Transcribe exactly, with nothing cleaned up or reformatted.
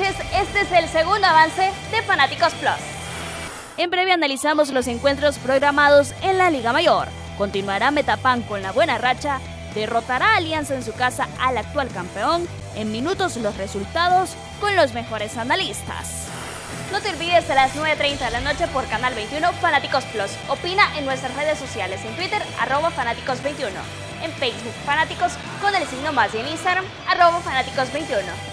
noches, este es el segundo avance de Fanáticos Plus. En breve analizamos los encuentros programados en la Liga Mayor. Continuará Metapan con la buena racha, derrotará a Alianza en su casa al actual campeón. En minutos los resultados con los mejores analistas. No te olvides a las nueve treinta de la noche por Canal veintiuno Fanáticos Plus. Opina en nuestras redes sociales, en Twitter, arroba Fanáticos veintiuno, en Facebook Fanáticos con el signo más y en Instagram, arroba Fanáticos veintiuno.